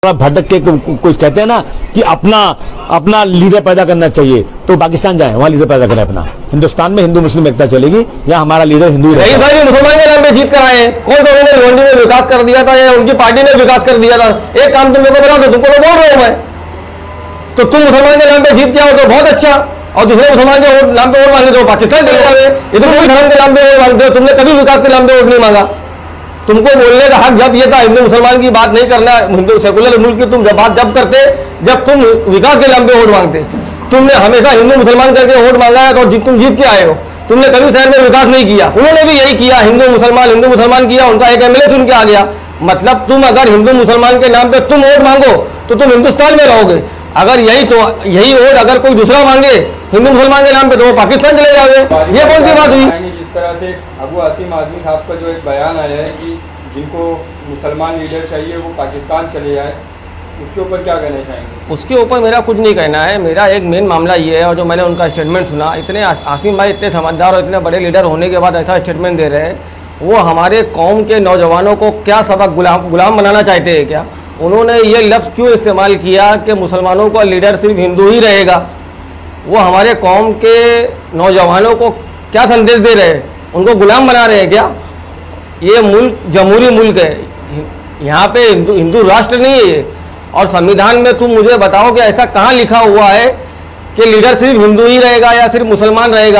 भटक के कुछ कहते हैं ना कि अपना लीडर पैदा करना चाहिए, तो पाकिस्तान जाए, वहाँ लीडर पैदा करें अपना। हिंदुस्तान में हिंदू मुस्लिम एकता चलेगी, या हमारा लीडर हिंदू ही रहेगा। भाई मुसलमान के नाम पे जीत कर आए, कौन सा उन्होंने भिवंडी में विकास कर दिया था या उनकी पार्टी ने विकास कर दिया था? एक काम तुम लोगों को बता दो, तुमको तो बोल रहा हूं मैं, तो तुम मुसलमान के नाम पे जीत के आओ तो बहुत अच्छा, और दूसरे मुसलमान के नाम पे वोट मांगे तो पाकिस्तान चले जाओगे। ये तो कोई धर्म के नाम पे वोट मांगते हो, तुमने कभी विकास के नाम पे वोट नहीं मांगा। तुमको बोलने का हक जब ये था, हिंदू मुसलमान की बात नहीं करना, हिंदू सेकुलर मुल्क की तुम बात जब करते जब तुम विकास के नाम पे वोट मांगते। तुमने हमेशा हिंदू मुसलमान करके वोट मांगा है, तो तुम जीत के आए हो। तुमने कभी शहर में विकास नहीं किया, उन्होंने भी यही किया, हिंदू मुसलमान किया, उनका एक एमएलए चुन के आ गया। मतलब तुम अगर हिंदू मुसलमान के नाम पे तुम वोट मांगो तो तुम हिंदुस्तान में रहोगे, अगर यही वोट अगर कोई दूसरा मांगे हिंदू मुसलमान के नाम पे तो वो पाकिस्तान चले जाओगे। ये कौन सी बात हुई? जिस तरह से अबू आसिम आज़मी साहब का जो एक बयान आया है कि जिनको मुसलमान लीडर चाहिए वो पाकिस्तान चले जाए, उसके ऊपर क्या कहना चाहेंगे? उसके ऊपर मेरा कुछ नहीं कहना है। मेरा एक मेन मामला ये है, और जो मैंने उनका स्टेटमेंट सुना, इतने आसिम भाई इतने समझदार और इतने बड़े लीडर होने के बाद ऐसा स्टेटमेंट दे रहे हैं, वो हमारे कौम के नौजवानों को क्या सबक गुलाम बनाना चाहते हैं क्या? उन्होंने ये लफ्ज़ क्यों इस्तेमाल किया कि मुसलमानों का लीडर सिर्फ हिंदू ही रहेगा? वो हमारे कौम के नौजवानों को क्या संदेश दे रहे हैं? उनको गुलाम बना रहे हैं क्या? ये मुल्क जमहूरी मुल्क है, यहाँ पे हिंदू राष्ट्र नहीं है। और संविधान में तुम मुझे बताओ कि ऐसा कहाँ लिखा हुआ है कि लीडर सिर्फ हिंदू ही रहेगा या सिर्फ मुसलमान रहेगा?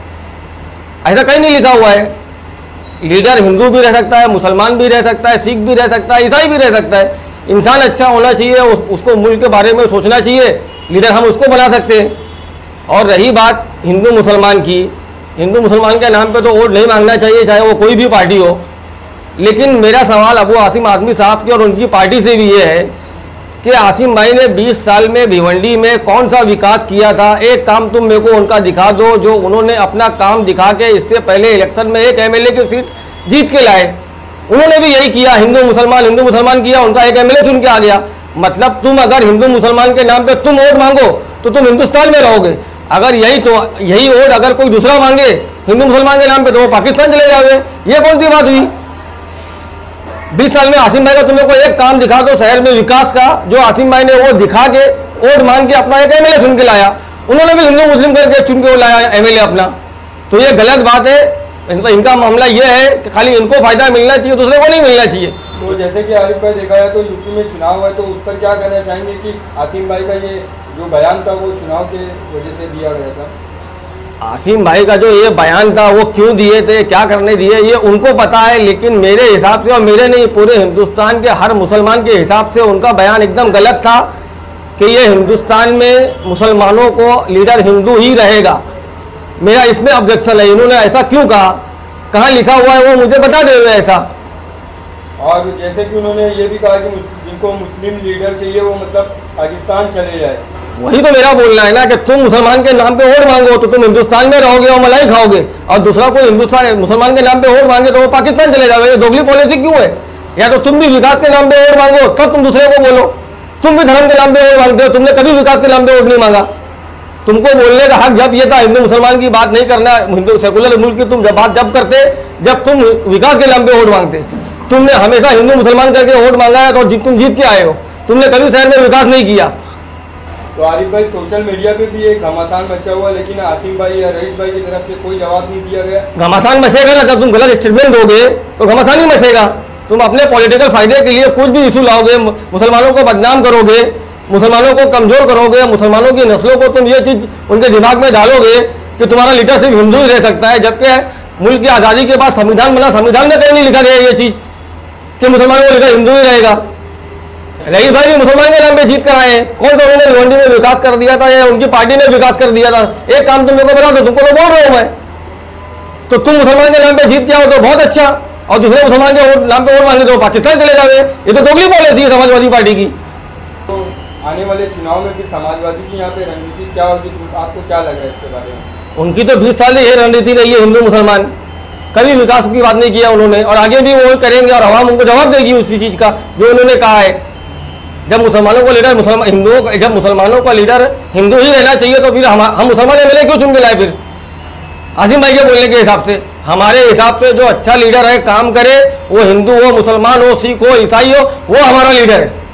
ऐसा कहीं नहीं लिखा हुआ है। लीडर हिंदू भी रह सकता है, मुसलमान भी रह सकता है, सिख भी रह सकता है, ईसाई भी रह सकता है। इंसान अच्छा होना चाहिए, उसको मुल्क के बारे में सोचना चाहिए, लीडर हम उसको बना सकते हैं। और रही बात हिंदू मुसलमान की, हिंदू मुसलमान के नाम पे तो वोट नहीं मांगना चाहिए, चाहे वो कोई भी पार्टी हो। लेकिन मेरा सवाल अबू आसिम आज़मी साहब की और उनकी पार्टी से भी ये है कि आसिम भाई ने 20 साल में भिवंडी में कौन सा विकास किया था? एक काम तुम मेरे को उनका दिखा दो जो उन्होंने अपना काम दिखा के इससे पहले इलेक्शन में एक एमएलए की सीट जीत के लाए। उन्होंने भी यही किया, हिंदू मुसलमान किया, उनका एक एमएलए चुन के आ गया। मतलब तुम अगर हिंदू मुसलमान के नाम पे तुम वोट मांगो तो तुम हिंदुस्तान में रहोगे, अगर यही वोट अगर कोई दूसरा मांगे हिंदू मुसलमान के नाम पे तो वो पाकिस्तान चले जाओगे। ये कौन सी बात हुई? 20 साल में आसिम भाई का तुम्हें कोई एक काम दिखा दो शहर में विकास का, जो आसिम भाई ने वो दिखा के वोट मांग के अपना एक एमएलए चुन के लाया। उन्होंने भी हिंदू मुस्लिम करके चुन के वो लाया एमएलए अपना, तो ये गलत बात है। इनका मामला ये है कि खाली इनको फायदा मिलना चाहिए, दूसरे को नहीं मिलना चाहिए। तो जैसे कि आरिफ भाई देखा है तो यूपी में चुनाव है, तो उस पर क्या कहना चाहेंगे कि आसिम भाई का ये जो बयान था वो चुनाव के वजह से दिया गया था? आसिम भाई का जो ये बयान था वो क्यों दिए थे, क्या करने दिए, ये उनको पता है। लेकिन मेरे हिसाब से, और मेरे नहीं पूरे हिंदुस्तान के हर मुसलमान के हिसाब से उनका बयान एकदम गलत था कि ये हिंदुस्तान में मुसलमानों को लीडर हिंदू ही रहेगा। मेरा इसमें ऑब्जेक्शन है। इन्होंने ऐसा क्यों कहा, कहाँ लिखा हुआ है वो मुझे बता दे ऐसा। और जैसे कि उन्होंने ये भी कहा कि जिनको मुस्लिम लीडर चाहिए वो मतलब पाकिस्तान चले जाए। वही तो मेरा बोलना है ना कि तुम मुसलमान के नाम पे वोट मांगो तो तुम हिंदुस्तान में रहोगे और मलाई खाओगे, और दूसरा कोई मुसलमान के नाम पे वोट मांगे तो वो पाकिस्तान चले जाओगे। ये दोगली पॉलिसी क्यों है? या तो तुम भी विकास के नाम पे वोट मांगो तब तुम दूसरे को बोलो। तुम भी धर्म के नाम पे वोट मांगते हो, तुमने कभी विकास के नाम पे वोट नहीं मांगा। तुमको बोलने का हक जब ये था, हिंदू मुसलमान की बात नहीं करना, हिंदू सेकुलर मुल्क की तुम बात जब करते जब तुम विकास के नाम पे वोट मांगते। तुमने हमेशा हिंदू मुसलमान करके वोट मांगा है, तो तुम जीत के आए हो। तुमने कभी शहर में विकास नहीं किया। तो आरिफ भाई सोशल मीडिया पे भी एक घमासान मचा हुआ, लेकिन आसिम भाई या रईस भाई की तरफ से कोई जवाब नहीं दिया गया। घमासान मचेगा ना, जब तुम गलत स्टेटमेंट दोगे तो घमासान ही मचेगा। तुम अपने पॉलिटिकल फायदे के लिए कुछ भी इशू लाओगे, मुसलमानों को बदनाम करोगे, मुसलमानों को कमजोर करोगे, मुसलमानों की नस्लों को तुम ये चीज उनके दिमाग में डालोगे कि तुम्हारा लीडर सिर्फ हिंदू ही रह सकता है, जबकि मुल्क की आज़ादी के बाद संविधान बना, संविधान में कहीं नहीं लिखा गया ये चीज कि मुसलमानों को लीडर हिंदू ही रहेगा। रईस भाई भी मुसलमान के नाम पे जीत कर आए, कौन सा उन्होंने भिवंडी में विकास कर दिया था या उनकी पार्टी ने विकास कर दिया था? एक काम तुम मेरे को बता दो, तुमको तो बोल रहा हूं मैं, तो तुम मुसलमान के नाम पे जीत के आओ तो बहुत अच्छा, और दूसरे मुसलमान के नाम पे वोट मांगे तो पाकिस्तान चले जाओगे। ये तो दोगली पॉलिसी है समाजवादी पार्टी की। तो आने वाले चुनाव में फिर समाजवादी की यहाँ पे रणनीति क्या होगी, आपको क्या लग रहा है इसके बारे में? उनकी तो 20 साल से ये रणनीति रही है, हिंदू मुसलमान, कभी विकास की बात नहीं किया उन्होंने, और आगे भी वो करेंगे, और आवाम उनको जवाब देगी उसी चीज का जो उन्होंने कहा है। जब मुसलमानों को लीडर जब मुसलमानों का लीडर हिंदू ही रहना चाहिए तो फिर हम मुसलमान एमएलए क्यों चुन के लाए? फिर आसिम भाई के बोलने के हिसाब से, हमारे हिसाब से जो अच्छा लीडर है, काम करे, वो हिंदू हो, मुसलमान हो, सिख हो, ईसाई हो, वो हमारा लीडर है।